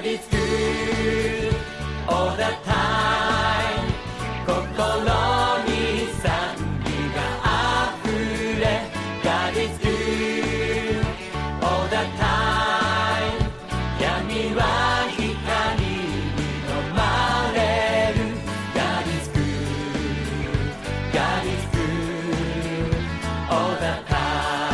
God is good all the time 心に賛美があふれ God is good all the time 闇は光に飲まれる God is good God is good all the time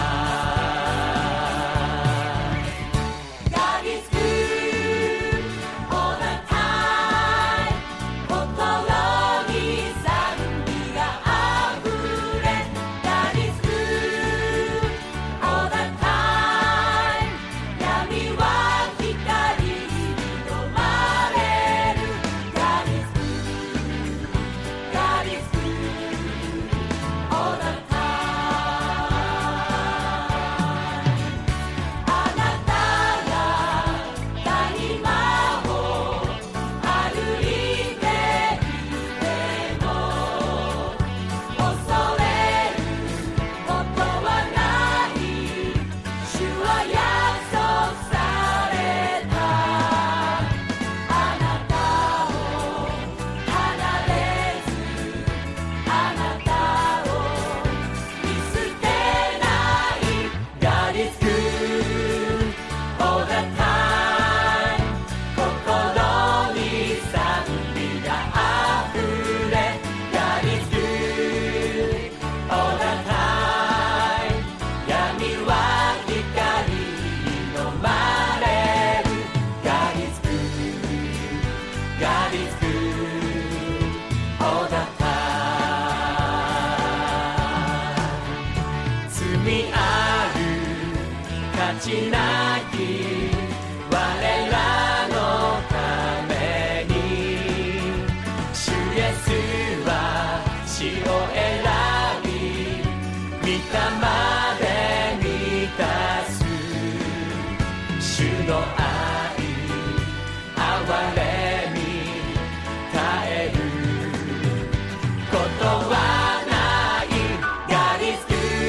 しなき我らのために主イエスは死を選び御霊で満たす主の愛憐れみ絶えることはない God is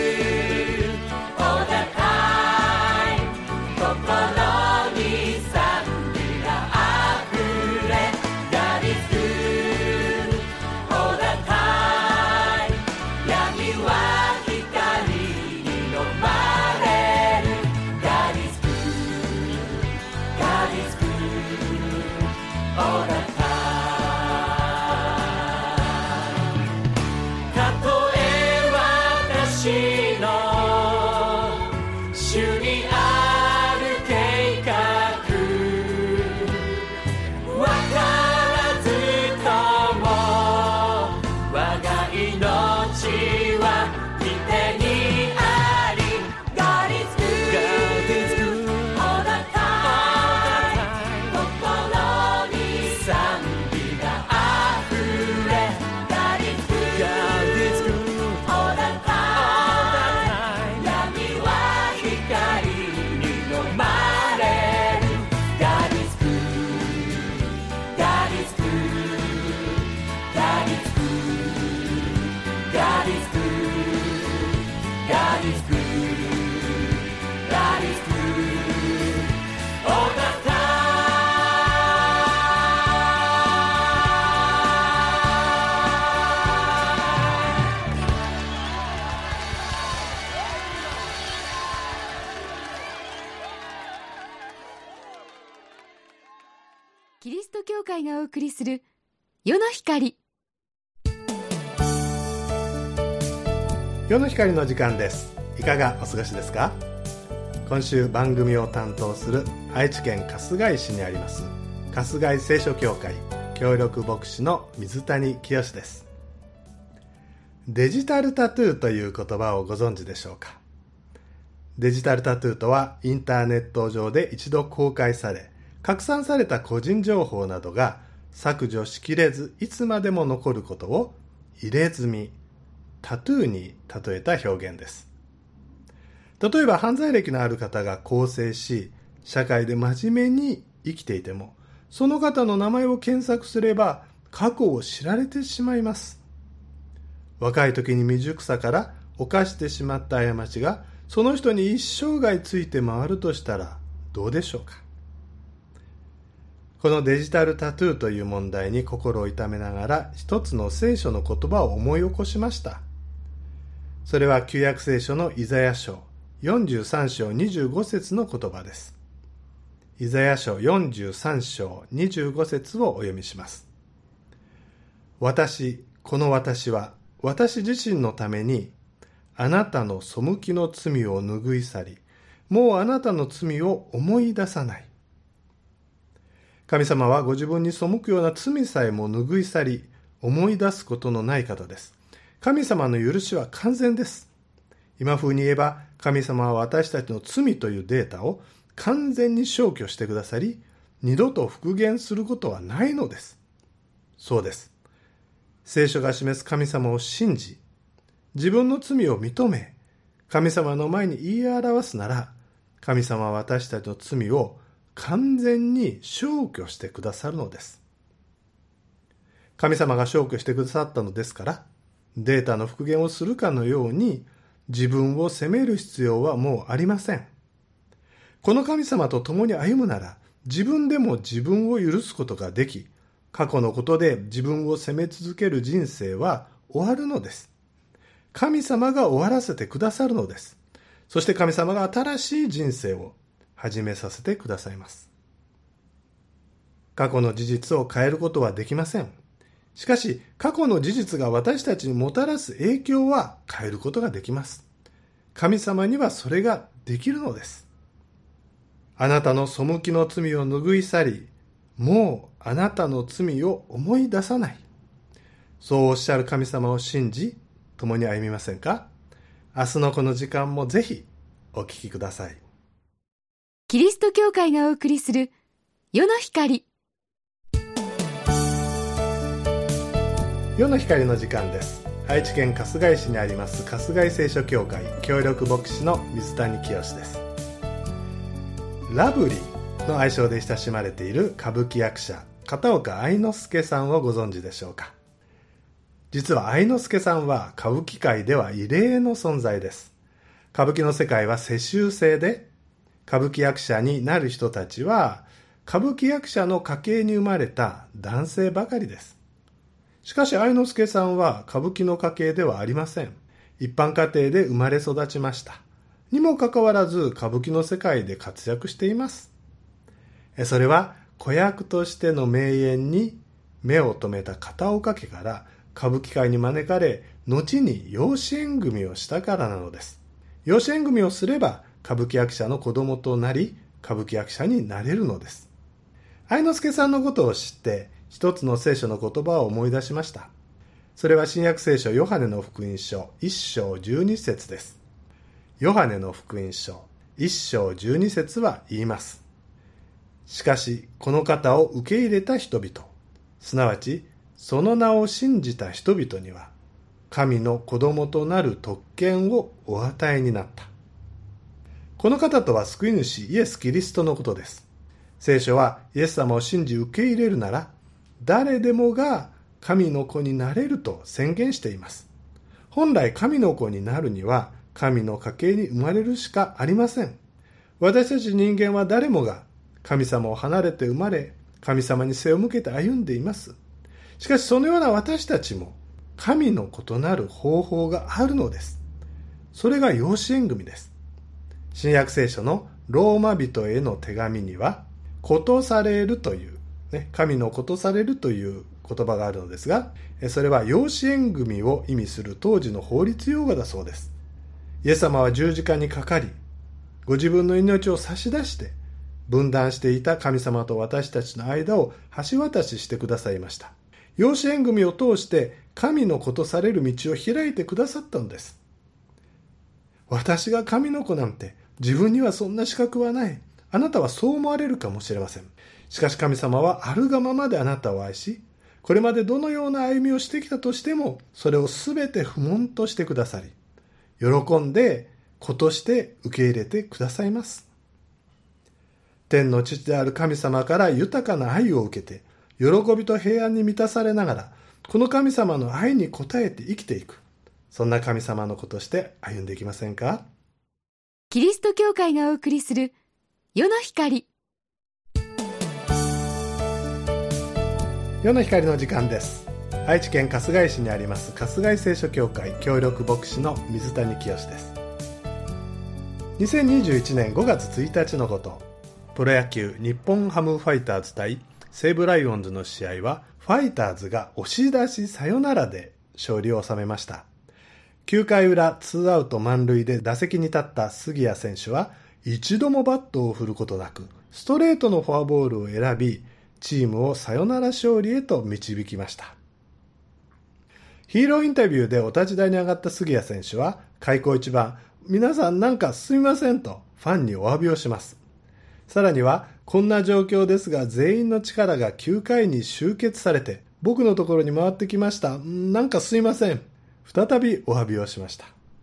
good all the time 心に賛美があふれ God is good all the time 闇は光に飲まれる God is good God is good all the time たとえ私の主にある計画わからずとも我が命は御手にあり God is good all the time 心に賛美があふれ God is good all the time 闇は光に飲まれる God is good God is good God is good God is good God is good God is good all the time キリスト教会がお送りする世の光。 世の光の時間です。いかがお過ごしですか？今週番組を担当する愛知県春日井市にあります春日井聖書協会協力牧師の水谷清です。デジタルタトゥーという言葉をご存知でしょうか？デジタルタトゥーとはインターネット上で一度公開され拡散された個人情報などが削除しきれずいつまでも残ることを入れ墨、タトゥーに例えた表現です。例えば犯罪歴のある方が更生し社会で真面目に生きていてもその方の名前を検索すれば過去を知られてしまいます。若い時に未熟さから犯してしまった過ちがその人に一生涯ついて回るとしたらどうでしょうか？ このデジタルタトゥーという問題に心を痛めながら一つの聖書の言葉を思い起こしました。それは旧約聖書のイザヤ書43章25節の言葉です。イザヤ書43章25節をお読みします。この私は私自身のためにあなたの背きの罪を拭い去り、もうあなたの罪を思い出さない。神様はご自分に背くような罪さえも拭い去り、思い出すことのない方です。神様の許しは完全です。今風に言えば、神様は私たちの罪というデータを完全に消去してくださり、二度と復元することはないのです。そうです。聖書が示す神様を信じ、自分の罪を認め、神様の前に言い表すなら、神様は私たちの罪を完全に消去してくださるのです。神様が消去してくださったのですから、データの復元をするかのように自分を責める必要はもうありません。この神様と共に歩むなら、自分でも自分を許すことができ、過去のことで自分を責め続ける人生は終わるのです。神様が終わらせてくださるのです。そして神様が新しい人生を始めさせてくださいます。過去の事実を変えることはできません。しかし、過去の事実が私たちにもたらす影響は変えることができます。神様にはそれができるのです。あなたの背きの罪を拭い去り、もうあなたの罪を思い出さない。そうおっしゃる神様を信じ、共に歩みませんか？明日のこの時間もぜひお聞きください。 キリスト教会がお送りする世の光。 世の光の時間です。愛知県春日井市にあります春日井聖書協会協力牧師の水谷清です。ラブリーの愛称で親しまれている歌舞伎役者片岡愛之助さんをご存知でしょうか？実は愛之助さんは歌舞伎界では異例の存在です。歌舞伎の世界は世襲制で、歌舞伎役者になる人たちは歌舞伎役者の家系に生まれた男性ばかりです。しかし愛之助さんは歌舞伎の家系ではありません。一般家庭で生まれ育ちました。にもかかわらず歌舞伎の世界で活躍しています。それは子役としての名演に目を留めた片岡家から歌舞伎界に招かれ、後に養子縁組をしたからなのです。養子縁組をすれば歌舞伎役者の子供となり、歌舞伎役者になれるのです。愛之助さんのことを知って一つの聖書の言葉を思い出しました。それは新約聖書ヨハネの福音書1章12節です。ヨハネの福音書1章12節は言います。しかしこの方を受け入れた人々、すなわちその名を信じた人々には神の子供となる特権をお与えになった。この方とは救い主イエス・キリストのことです。聖書はイエス様を信じ受け入れるなら誰でもが神の子になれると宣言しています。本来神の子になるには神の家系に生まれるしかありません。私たち人間は誰もが神様を離れて生まれ、神様に背を向けて歩んでいます。しかしそのような私たちも神の異なる方法があるのです。それが養子縁組です。新約聖書のローマ人への手紙には、ことされるという、神のことされるという言葉があるのですが、それは養子縁組を意味する当時の法律用語だそうです。イエス様は十字架にかかり、ご自分の命を差し出して、分断していた神様と私たちの間を橋渡ししてくださいました。養子縁組を通して神の子とされる道を開いてくださったのです。私が神の子なんて自分にはそんな資格はない。あなたはそう思われるかもしれません。しかし神様はあるがままであなたを愛し、これまでどのような歩みをしてきたとしても、それをすべて不問としてくださり、喜んで子として受け入れてくださいます。天の父である神様から豊かな愛を受けて、喜びと平安に満たされながら、この神様の愛に応えて生きていく。そんな神様の子として歩んでいきませんか？ キリスト教会がお送りする世の光。 世の光の時間です。愛知県春日井市にあります春日井聖書協会協力牧師の水谷清です。2021年5月1日のこと、プロ野球日本ハムファイターズ対西武ライオンズの試合はファイターズが押し出しサヨナラで勝利を収めました。9回裏2アウト満塁で打席に立った杉谷選手は一度もバットを振ることなくストレートのフォアボールを選び、チームをサヨナラ勝利へと導きました。ヒーローインタビューでお立ち台に上がった杉谷選手は開口一番、皆さんなんかすみませんとファンにお詫びをします。さらには、こんな状況ですが全員の力が9回に集結されて僕のところに回ってきました。なんかすいません。再びお詫びをしました。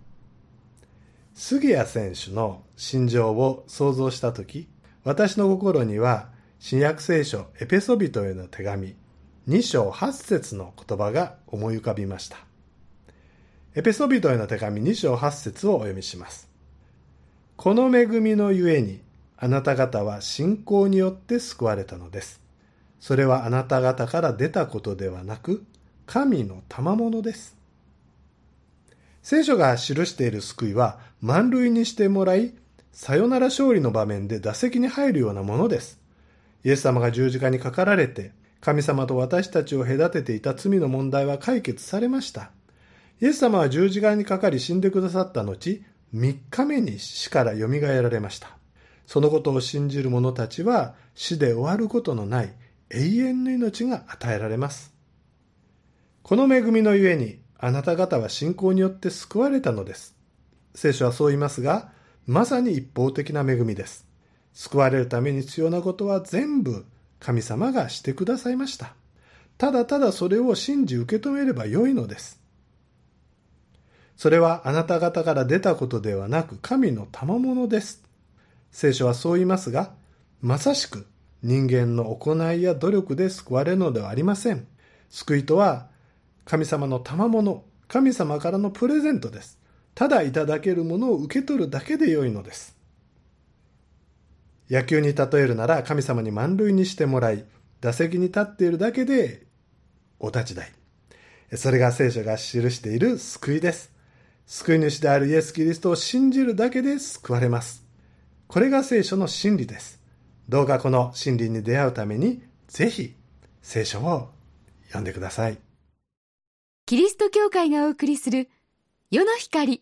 杉谷選手の心情を想像したとき、私の心には新約聖書エペソビトへの手紙2章8節の言葉が思い浮かびました。エペソビトへの手紙2章8節をお読みします。この恵みのゆえにあなた方は信仰によって救われたのです。それはあなた方から出たことではなく、神の賜物です。聖書が記している救いは満塁にしてもらい、サヨナラ勝利の場面で打席に入るようなものです。イエス様が十字架にかかられて、神様と私たちを隔てていた罪の問題は解決されました。イエス様は十字架にかかり死んでくださった後、3日目に死からよみがえられました。そのことを信じる者たちは死で終わることのない永遠の命が与えられます。この恵みのゆえにあなた方は信仰によって救われたのです。聖書はそう言いますが、まさに一方的な恵みです。救われるために必要なことは全部神様がしてくださいました。ただただそれを信じ受け止めればよいのです。それはあなた方から出たことではなく神の賜物です。聖書はそう言いますが、まさしく人間の行いや努力で救われるのではありません。救いとは神様の賜物、神様からのプレゼントです。ただいただけるものを受け取るだけでよいのです。野球に例えるなら神様に満塁にしてもらい、打席に立っているだけでお立ち台。それが聖書が記している救いです。救い主であるイエス・キリストを信じるだけで救われます。これが聖書の真理です。どうかこの真理に出会うために、ぜひ聖書を読んでください。 キリスト教会がお送りする世の光。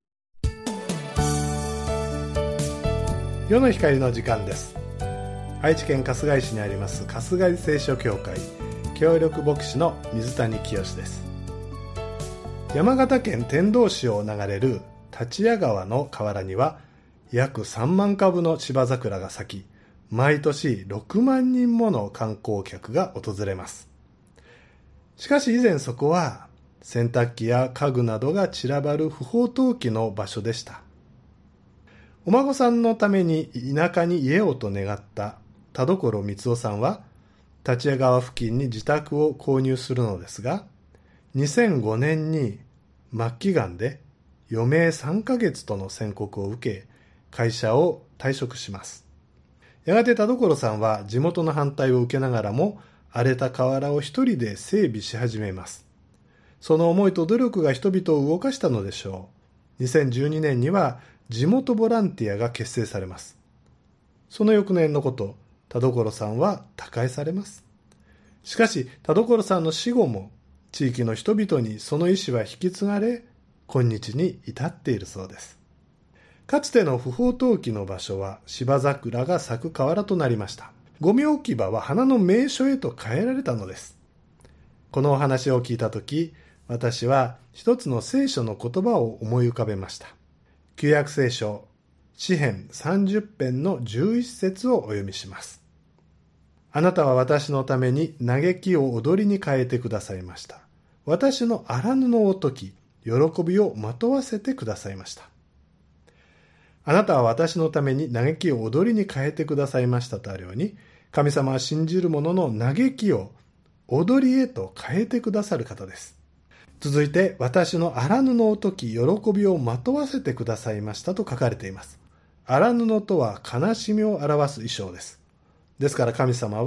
世の光の時間です。愛知県春日井市にあります春日井聖書協会協力牧師の水谷清です。山形県天童市を流れる立谷川の河原には約3万株の芝桜が咲き、毎年6万人もの観光客が訪れます。しかし以前そこは洗濯機や家具などが散らばる不法投棄の場所でした。お孫さんのために田舎に家をと願った田所光夫さんは立谷川付近に自宅を購入するのですが、2005年に末期がんで余命3ヶ月との宣告を受け、会社を退職します。やがて田所さんは地元の反対を受けながらも荒れた河原を一人で整備し始めます。その思いと努力が人々を動かしたのでしょう。2012年には地元ボランティアが結成されます。その翌年のこと、田所さんは他界されます。しかし田所さんの死後も地域の人々にその意志は引き継がれ、今日に至っているそうです。かつての不法投棄の場所は芝桜が咲く河原となりました。ゴミ置き場は花の名所へと変えられたのです。このお話を聞いたとき、私は一つの聖書の言葉を思い浮かべました。旧約聖書詩編30編の11節をお読みします。あなたは私のために嘆きを踊りに変えてくださいました。私の荒布を解き、喜びをまとわせてくださいました。あなたは私のために嘆きを踊りに変えてくださいましたとあるように、神様は信じる者の嘆きを踊りへと変えてくださる方です。続いて、私の荒布を解き、喜びをまとわせてくださいましたと書かれています。荒布とは悲しみを表す衣装です。ですから神様は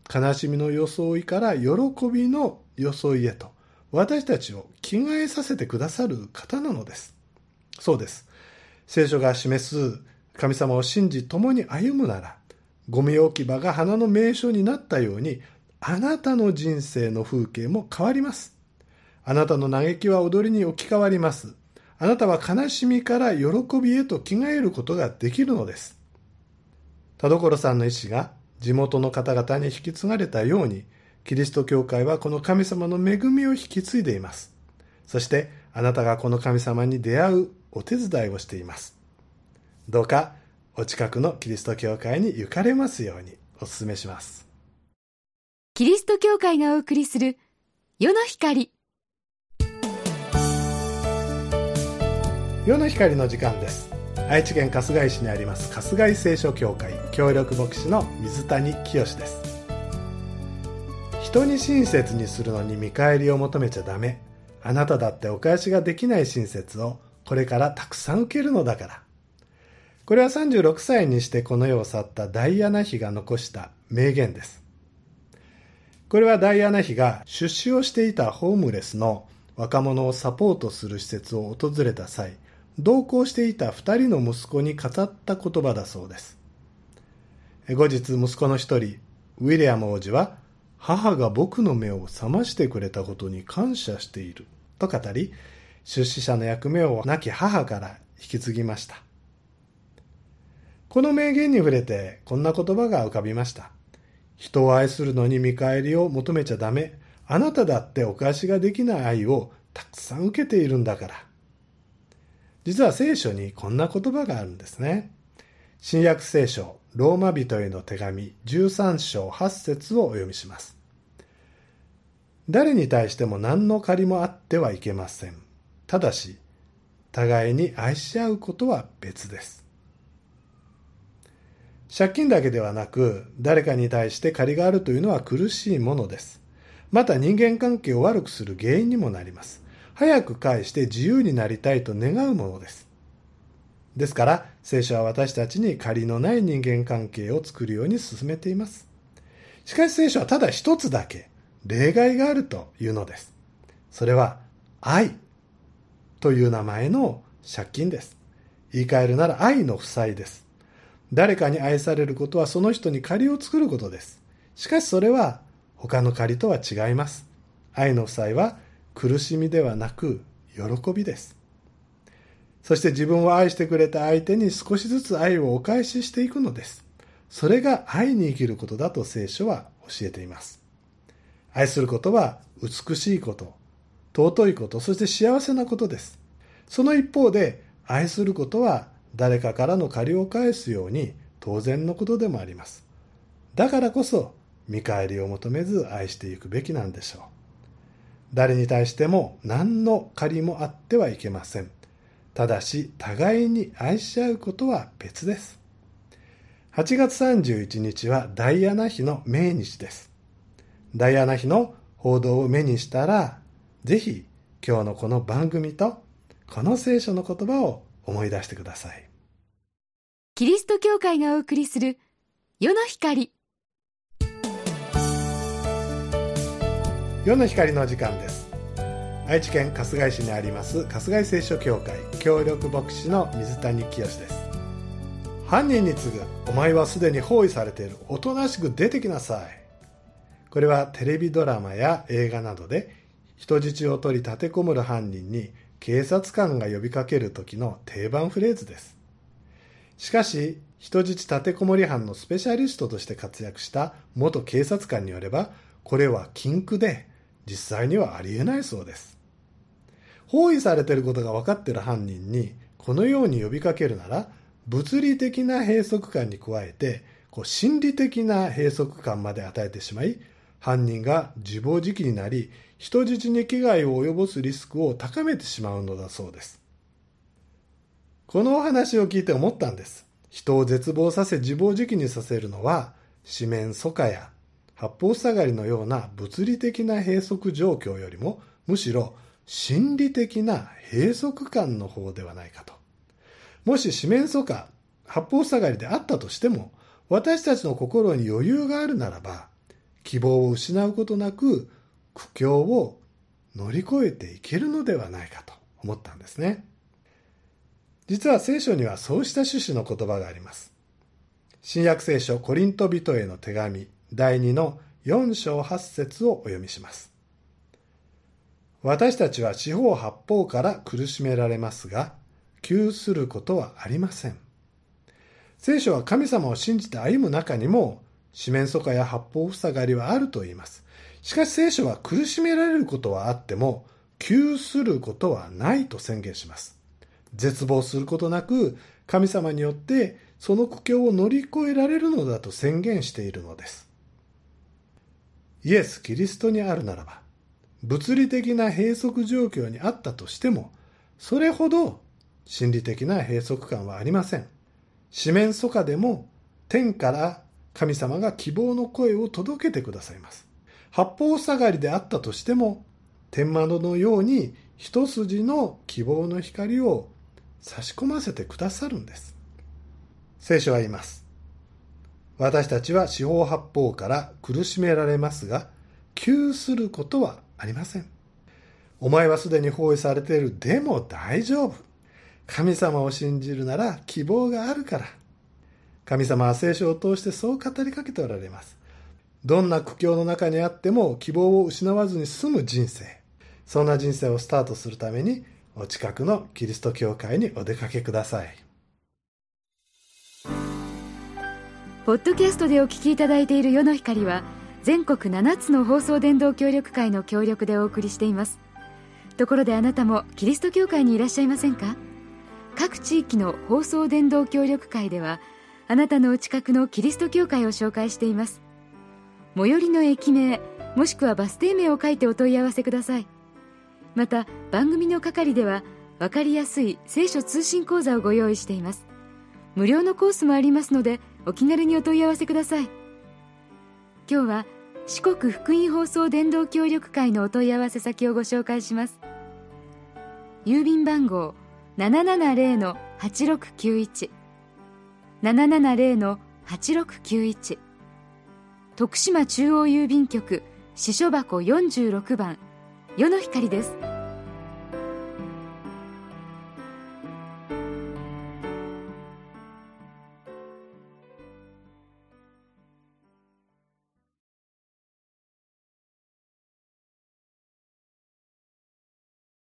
悲しみの装いから喜びの装いへと私たちを着替えさせてくださる方なのです。そうです。聖書が示す神様を信じ共に歩むなら、ゴミ置き場が花の名所になったように、あなたの人生の風景も変わります。あなたの嘆きは踊りに置き換わります。あなたは悲しみから喜びへと着替えることができるのです。田所さんの意志が地元の方々に引き継がれたように、キリスト教会はこの神様の恵みを引き継いでいます。そしてあなたがこの神様に出会うお手伝いをしています。どうかお近くのキリスト教会に行かれますようにお勧めします。 キリスト教会がお送りする世の光。 世の光の時間です。愛知県春日井市にあります春日井聖書教会協力牧師の水谷清です。人に親切にするのに見返りを求めちゃダメ。あなただってお返しができない親切をこれからたくさん受けるのだから。これは36歳にしてこの世を去ったダイアナ妃が残した名言です。これはダイアナ妃が出資をしていたホームレスの若者をサポートする施設を訪れた際、同行していた2人の息子に語った言葉だそうです。後日息子の一人、ウィリアム王子は、母が僕の目を覚ましてくれたことに感謝していると語り、出資者の役目を亡き母から引き継ぎました。この名言に触れてこんな言葉が浮かびました。人を愛するのに見返りを求めちゃダメ。あなただってお返しができない愛をたくさん受けているんだから。実は聖書にこんな言葉があるんですね。新約聖書ローマ人への手紙13章8節をお読みします。誰に対しても何の借りもあってはいけません。ただし、互いに愛し合うことは別です。借金だけではなく、誰かに対して借りがあるというのは苦しいものです。また人間関係を悪くする原因にもなります。早く返して自由になりたいと願うものです。ですから、聖書は私たちに借りのない人間関係を作るように勧めています。しかし聖書はただ一つだけ例外があるというのです。それは愛という名前の借金です。言い換えるなら愛の負債です。誰かに愛されることはその人に借りを作ることです。しかしそれは他の借りとは違います。愛の負債は苦しみではなく喜びです。そして自分を愛してくれた相手に少しずつ愛をお返ししていくのです。それが愛に生きることだと聖書は教えています。愛することは美しいこと、尊いこと、そして幸せなことです。その一方で愛することは誰かからの借りを返すように当然のことでもあります。だからこそ見返りを求めず愛していくべきなんでしょう。誰に対しても何の借りもあってはいけません。ただし互いに愛し合うことは別です。8月31日はダイアナ妃の命日です。ダイアナ妃の報道を目にしたら、ぜひ今日のこの番組とこの聖書の言葉を思い出してください。 キリスト教会がお送りする世の光。 世の光の時間です。愛知県春日井市にあります春日井聖書教会協力牧師の水谷清です。犯人に次ぐ、お前はすでに包囲されている、おとなしく出てきなさい。これはテレビドラマや映画などで人質を取り立てこもる犯人に警察官が呼びかける時の定番フレーズです。しかし、人質立てこもり犯のスペシャリストとして活躍した元警察官によれば、これは禁句で実際にはありえないそうです。包囲されていることが分かっている犯人にこのように呼びかけるなら、物理的な閉塞感に加えて心理的な閉塞感まで与えてしまい、犯人が自暴自棄になり、人質に危害を及ぼすリスクを高めてしまうのだそうです。このお話を聞いて思ったんです。人を絶望させ自暴自棄にさせるのは、四面楚歌や八方塞がりのような物理的な閉塞状況よりも、むしろ心理的な閉塞感の方ではないかと。もし四面楚歌、八方塞がりであったとしても、私たちの心に余裕があるならば、 希望を失うことなく苦境を乗り越えていけるのではないかと思ったんですね。実は聖書にはそうした趣旨の言葉があります。新約聖書コリント人への手紙第2の4章8節をお読みします。私たちは四方八方から苦しめられますが、窮することはありません。聖書は神様を信じて歩む中にも、四面楚歌や八方塞がりはあると言います。しかし聖書は苦しめられることはあっても、窮することはないと宣言します。絶望することなく、神様によってその苦境を乗り越えられるのだと宣言しているのです。イエス・キリストにあるならば、物理的な閉塞状況にあったとしても、それほど心理的な閉塞感はありません。四面楚歌でも天から神様が希望の声を届けてくださいます。八方塞がりであったとしても、天窓のように一筋の希望の光を差し込ませてくださるんです。聖書は言います。私たちは四方八方から苦しめられますが、窮することはありません。お前はすでに包囲されている。でも大丈夫。神様を信じるなら希望があるから。神様は聖書を通してそう語りかけておられます。どんな苦境の中にあっても希望を失わずに済む人生。そんな人生をスタートするために、お近くのキリスト教会にお出かけください。 ポッドキャストでお聞きいただいている世の光は、全国7つの放送伝道協力会の協力でお送りしています。ところであなたもキリスト教会にいらっしゃいませんか？各地域の放送伝道協力会では、あなたのお近くのキリスト教会を紹介しています。最寄りの駅名もしくはバス停名を書いてお問い合わせください。また番組の係では分かりやすい聖書通信講座をご用意しています。無料のコースもありますので、お気軽にお問い合わせください。今日は四国福音放送伝道協力会のお問い合わせ先をご紹介します。郵便番号 770-8691 770-8691、徳島中央郵便局支所箱46番、世の光です。